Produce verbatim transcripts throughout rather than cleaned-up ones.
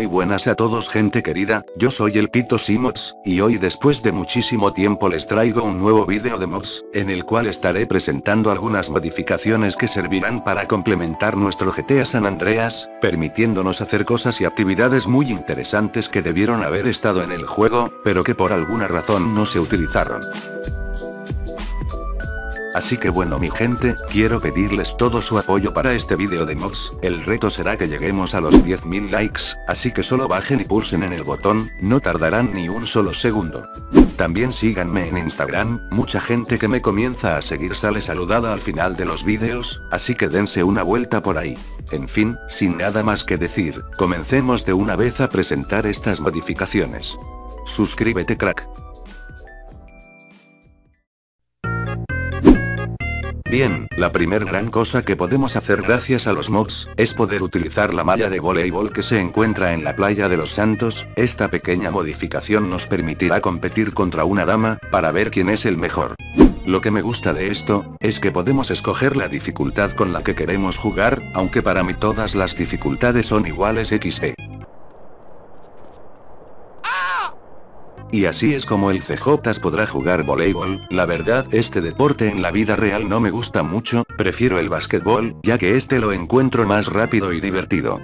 Muy buenas a todos gente querida, yo soy el Quito Simox, y hoy después de muchísimo tiempo les traigo un nuevo vídeo de mods, en el cual estaré presentando algunas modificaciones que servirán para complementar nuestro G T A San Andreas, permitiéndonos hacer cosas y actividades muy interesantes que debieron haber estado en el juego, pero que por alguna razón no se utilizaron. Así que bueno mi gente, quiero pedirles todo su apoyo para este vídeo de mods, el reto será que lleguemos a los diez mil likes, así que solo bajen y pulsen en el botón, no tardarán ni un solo segundo. También síganme en Instagram, mucha gente que me comienza a seguir sale saludada al final de los vídeos, así que dense una vuelta por ahí. En fin, sin nada más que decir, comencemos de una vez a presentar estas modificaciones. Suscríbete crack. Bien, la primer gran cosa que podemos hacer gracias a los mods, es poder utilizar la malla de voleibol que se encuentra en la playa de los Santos. Esta pequeña modificación nos permitirá competir contra una dama, para ver quién es el mejor. Lo que me gusta de esto, es que podemos escoger la dificultad con la que queremos jugar, aunque para mí todas las dificultades son iguales equis de. Y así es como el C J podrá jugar voleibol. La verdad, este deporte en la vida real no me gusta mucho, prefiero el básquetbol, ya que este lo encuentro más rápido y divertido.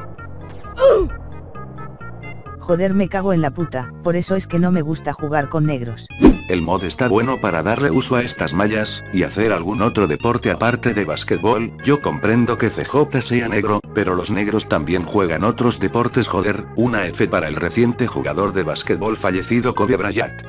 Joder, me cago en la puta, por eso es que no me gusta jugar con negros. El mod está bueno para darle uso a estas mallas, y hacer algún otro deporte aparte de básquetbol. Yo comprendo que C J sea negro, pero los negros también juegan otros deportes. Joder, una F para el reciente jugador de básquetbol fallecido Kobe Bryant.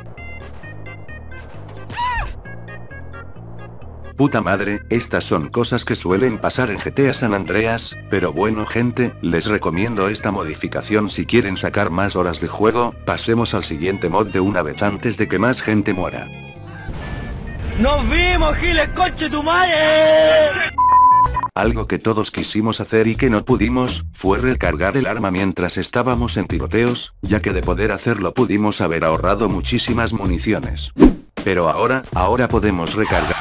Puta madre, estas son cosas que suelen pasar en G T A San Andreas, pero bueno gente, les recomiendo esta modificación si quieren sacar más horas de juego. Pasemos al siguiente mod de una vez antes de que más gente muera. ¡Nos vimos, giles, coche tu madre! Algo que todos quisimos hacer y que no pudimos, fue recargar el arma mientras estábamos en tiroteos, ya que de poder hacerlo pudimos haber ahorrado muchísimas municiones. Pero ahora, ahora podemos recargar.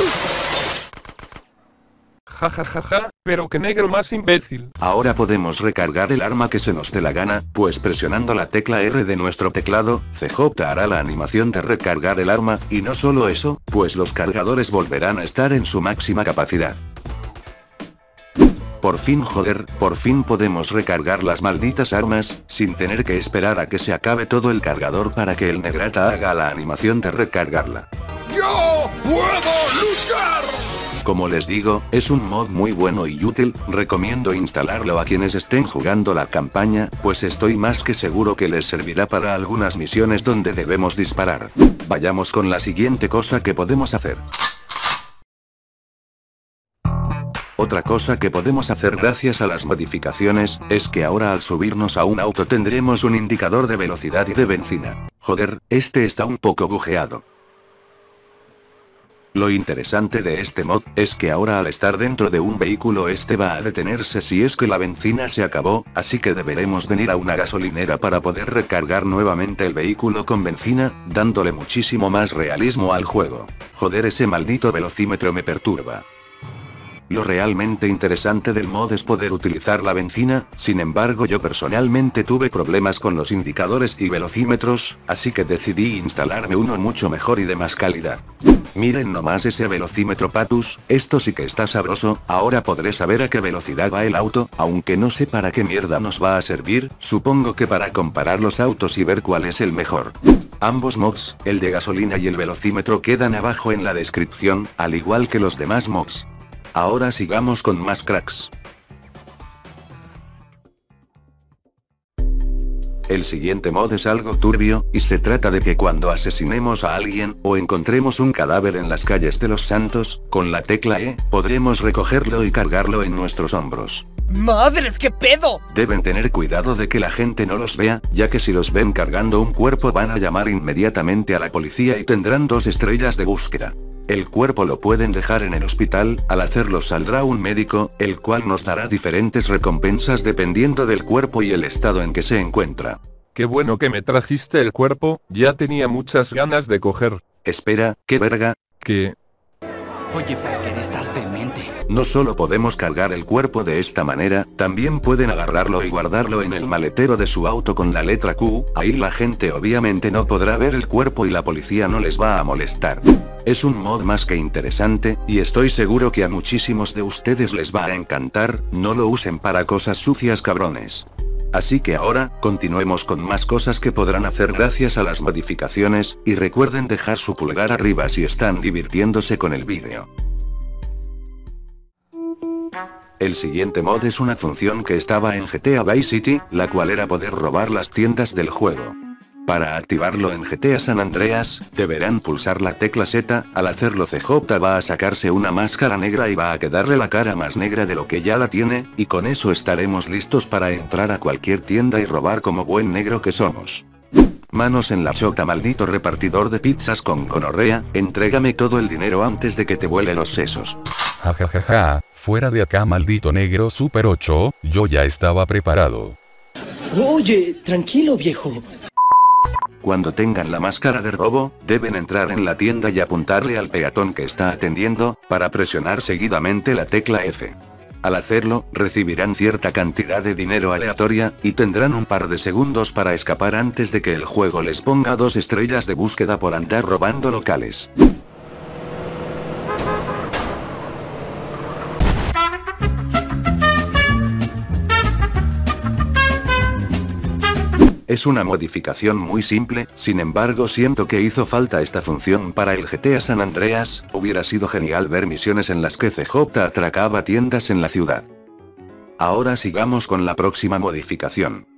Ja ja ja ja, pero qué negro más imbécil. Ahora podemos recargar el arma que se nos dé la gana, pues presionando la tecla R de nuestro teclado, C J hará la animación de recargar el arma, y no solo eso, pues los cargadores volverán a estar en su máxima capacidad. Por fin joder, por fin podemos recargar las malditas armas, sin tener que esperar a que se acabe todo el cargador para que el negrata haga la animación de recargarla. ¡Yo puedo luchar! Como les digo, es un mod muy bueno y útil, recomiendo instalarlo a quienes estén jugando la campaña, pues estoy más que seguro que les servirá para algunas misiones donde debemos disparar. Vayamos con la siguiente cosa que podemos hacer. Otra cosa que podemos hacer gracias a las modificaciones, es que ahora al subirnos a un auto tendremos un indicador de velocidad y de benzina. Joder, este está un poco bugueado. Lo interesante de este mod, es que ahora al estar dentro de un vehículo este va a detenerse si es que la benzina se acabó, así que deberemos venir a una gasolinera para poder recargar nuevamente el vehículo con benzina, dándole muchísimo más realismo al juego. Joder, ese maldito velocímetro me perturba. Lo realmente interesante del mod es poder utilizar la benzina, sin embargo yo personalmente tuve problemas con los indicadores y velocímetros, así que decidí instalarme uno mucho mejor y de más calidad. Miren nomás ese velocímetro Patus, esto sí que está sabroso. Ahora podré saber a qué velocidad va el auto, aunque no sé para qué mierda nos va a servir, supongo que para comparar los autos y ver cuál es el mejor. Ambos mods, el de gasolina y el velocímetro quedan abajo en la descripción, al igual que los demás mods. Ahora sigamos con más cracks. El siguiente mod es algo turbio, y se trata de que cuando asesinemos a alguien, o encontremos un cadáver en las calles de los Santos, con la tecla E, podremos recogerlo y cargarlo en nuestros hombros. ¡Madres, qué pedo! Deben tener cuidado de que la gente no los vea, ya que si los ven cargando un cuerpo van a llamar inmediatamente a la policía y tendrán dos estrellas de búsqueda. El cuerpo lo pueden dejar en el hospital, al hacerlo saldrá un médico, el cual nos dará diferentes recompensas dependiendo del cuerpo y el estado en que se encuentra. Qué bueno que me trajiste el cuerpo, ya tenía muchas ganas de coger. Espera, ¿qué verga? ¿Qué? Oye, Parker, estás demente. No solo podemos cargar el cuerpo de esta manera, también pueden agarrarlo y guardarlo en el maletero de su auto con la letra Q, ahí la gente obviamente no podrá ver el cuerpo y la policía no les va a molestar. Es un mod más que interesante, y estoy seguro que a muchísimos de ustedes les va a encantar, no lo usen para cosas sucias cabrones. Así que ahora, continuemos con más cosas que podrán hacer gracias a las modificaciones, y recuerden dejar su pulgar arriba si están divirtiéndose con el vídeo. El siguiente mod es una función que estaba en G T A Vice City, la cual era poder robar las tiendas del juego. Para activarlo en G T A San Andreas, deberán pulsar la tecla Z, al hacerlo C J va a sacarse una máscara negra y va a quedarle la cara más negra de lo que ya la tiene, y con eso estaremos listos para entrar a cualquier tienda y robar como buen negro que somos. Manos en la chota, maldito repartidor de pizzas con gonorrea, entrégame todo el dinero antes de que te vuele los sesos. Jajajaja, fuera de acá maldito negro Super ocho, yo ya estaba preparado. Oye, tranquilo viejo. Cuando tengan la máscara de robo, deben entrar en la tienda y apuntarle al peatón que está atendiendo, para presionar seguidamente la tecla F. Al hacerlo, recibirán cierta cantidad de dinero aleatoria, y tendrán un par de segundos para escapar antes de que el juego les ponga dos estrellas de búsqueda por andar robando locales. Es una modificación muy simple, sin embargo siento que hizo falta esta función para el G T A San Andreas, hubiera sido genial ver misiones en las que C J atracaba tiendas en la ciudad. Ahora sigamos con la próxima modificación.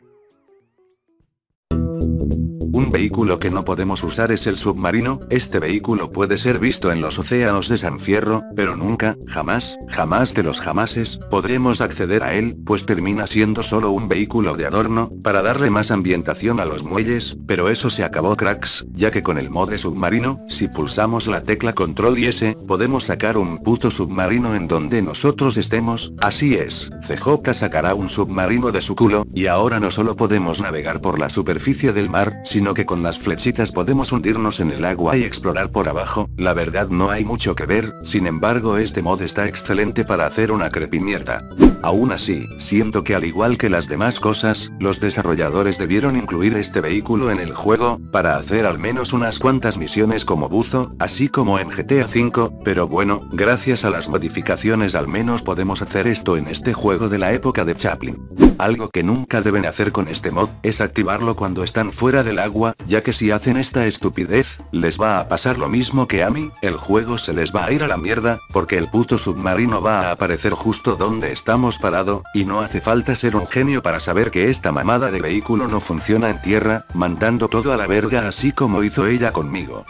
Un vehículo que no podemos usar es el submarino, este vehículo puede ser visto en los océanos de San Fierro, pero nunca, jamás, jamás de los jamases, podremos acceder a él, pues termina siendo solo un vehículo de adorno, para darle más ambientación a los muelles, pero eso se acabó cracks, ya que con el mod de submarino, si pulsamos la tecla control y S, podemos sacar un puto submarino en donde nosotros estemos, así es, C J sacará un submarino de su culo, y ahora no solo podemos navegar por la superficie del mar, sino que con las flechitas podemos hundirnos en el agua y explorar por abajo, la verdad no hay mucho que ver, sin embargo este mod está excelente para hacer una crepimierda. Aún así, siento que al igual que las demás cosas, los desarrolladores debieron incluir este vehículo en el juego, para hacer al menos unas cuantas misiones como buzo, así como en G T A cinco, pero bueno, gracias a las modificaciones al menos podemos hacer esto en este juego de la época de Chaplin. Algo que nunca deben hacer con este mod, es activarlo cuando están fuera del agua, ya que si hacen esta estupidez, les va a pasar lo mismo que a mí, el juego se les va a ir a la mierda, porque el puto submarino va a aparecer justo donde estamos parado, y no hace falta ser un genio para saber que esta mamada de vehículo no funciona en tierra, mandando todo a la verga así como hizo ella conmigo.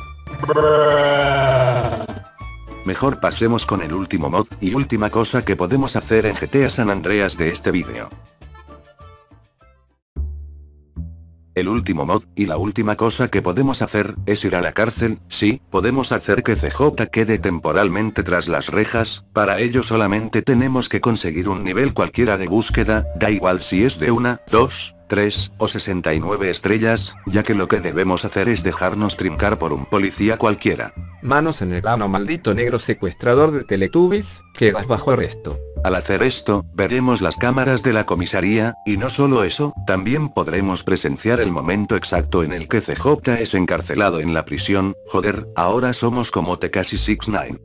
Mejor pasemos con el último mod, y última cosa que podemos hacer en G T A San Andreas de este vídeo. El último mod, y la última cosa que podemos hacer, es ir a la cárcel, sí, podemos hacer que C J quede temporalmente tras las rejas, para ello solamente tenemos que conseguir un nivel cualquiera de búsqueda, da igual si es de una, dos, tres o sesenta y nueve estrellas, ya que lo que debemos hacer es dejarnos trincar por un policía cualquiera. Manos en el ano, maldito negro secuestrador de Teletubbies, quedas bajo arresto. Al hacer esto, veremos las cámaras de la comisaría, y no solo eso, también podremos presenciar el momento exacto en el que C J es encarcelado en la prisión. Joder, ahora somos como Tekashi six nine.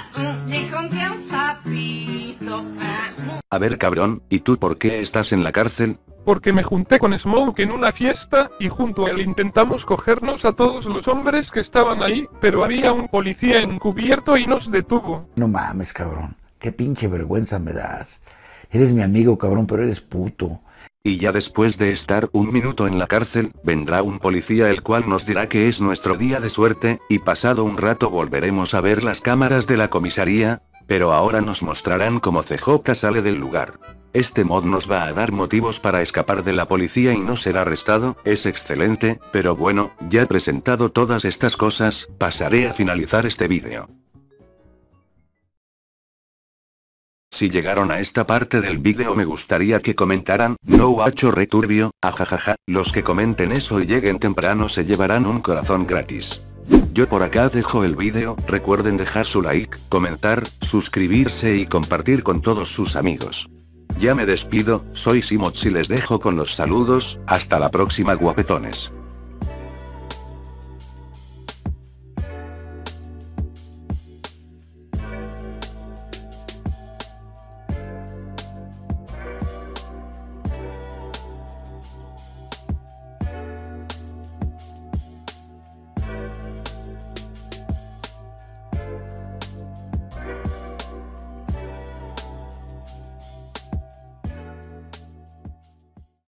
A ver cabrón, ¿y tú por qué estás en la cárcel? Porque me junté con Smoke en una fiesta, y junto a él intentamos cogernos a todos los hombres que estaban ahí, pero había un policía encubierto y nos detuvo. No mames, cabrón. Qué pinche vergüenza me das. Eres mi amigo, cabrón, pero eres puto. Y ya después de estar un minuto en la cárcel, vendrá un policía el cual nos dirá que es nuestro día de suerte, y pasado un rato volveremos a ver las cámaras de la comisaría, pero ahora nos mostrarán cómo C J sale del lugar. Este mod nos va a dar motivos para escapar de la policía y no ser arrestado, es excelente, pero bueno, ya presentado todas estas cosas, pasaré a finalizar este vídeo. Si llegaron a esta parte del vídeo me gustaría que comentaran, no hacho returbio, ajajaja, los que comenten eso y lleguen temprano se llevarán un corazón gratis. Yo por acá dejo el vídeo, recuerden dejar su like, comentar, suscribirse y compartir con todos sus amigos. Ya me despido, soy Simox y les dejo con los saludos, hasta la próxima guapetones.